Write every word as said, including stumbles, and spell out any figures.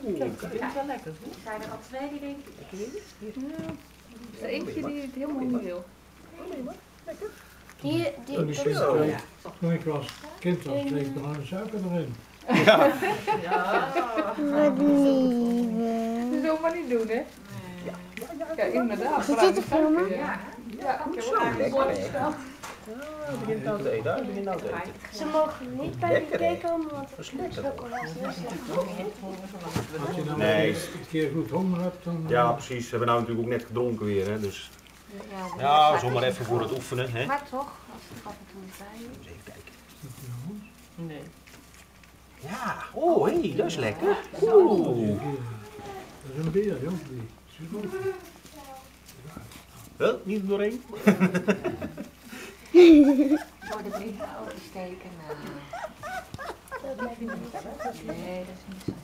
Oeh, dat is wel lekker. Er zijn er al twee die denken, ik weet het. Er is er eentje die het helemaal niet wil. Die, die, Toen dat ik, is Zo. kind, toen ik was kind was, kreeg ik nog een suiker erin. Ja. wat lieve. Dat maar niet doen, hè? Ja, inderdaad. Is dit de film? Ja, Ja, ik heb Zo, wel eigenlijk lekker, hè? voorgesteld. Ja, het begint nou te eten. Het begint nou te eten. Ze mogen niet bij Lekker, de hè? thee komen, want Dat is lekker. chocola is heel slecht. Als je dan Nee. een keer goed honger hebt, dan... Ja, precies. We hebben nou natuurlijk ook net gedronken weer, hè. Dus ja, zomaar even voor het oefenen, hè. Maar toch, als het af en toe niet bij is. Eens even kijken. Nee. Ja, oh hé, hey, dat is lekker. Oeh. Dat is een beer, joh. Die is goed. Wel, niet er doorheen. Voor de drie oversteken. Nou. Nee, dat is niet zo.